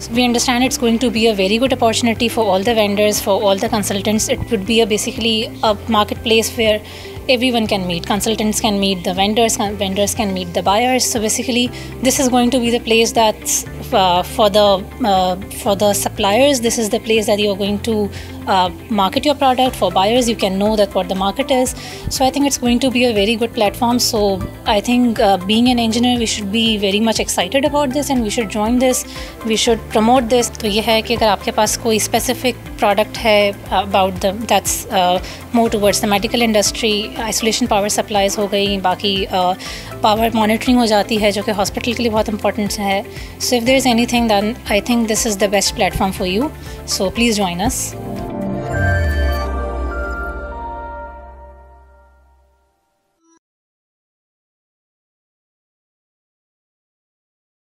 We understand it's going to be a very good opportunity for all the vendors, for all the consultants. It would be basically a marketplace where everyone can meet. Consultants can meet the vendors, vendors can meet the buyers. So basically, this is going to be the place that's for the suppliers. This is the place that you're going to market your product. For buyers, you can know that what the market is. So I think it's going to be a very good platform. So I think being an engineer, we should be very much excited about this and we should join this. We should promote this. तो ये है कि अगर आपके पास कोई specific product है about the that's more towards the medical industry, isolation power supplies हो गई, बाकी power monitoring हो जाती है जो कि hospital के लिए बहुत important है. So if there is anything, then I think this is the best platform for you. So please join us.